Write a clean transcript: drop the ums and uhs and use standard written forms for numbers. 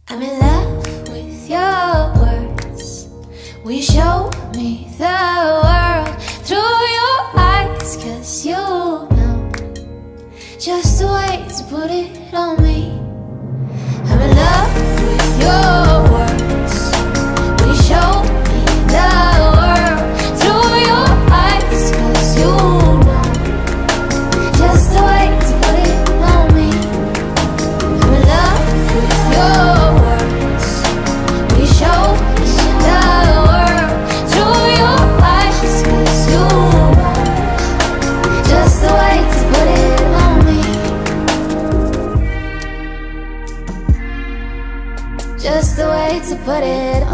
I'm in love with your words. We show me the world through your eyes, 'cause you know just the way to put it on me. I'm in love with your words. We show me the world through your eyes, 'cause you know just the way to put it on me. I'm in love with your words. We show me the world through your eyes, 'cause you know just the way to put it on me. Just the way to put it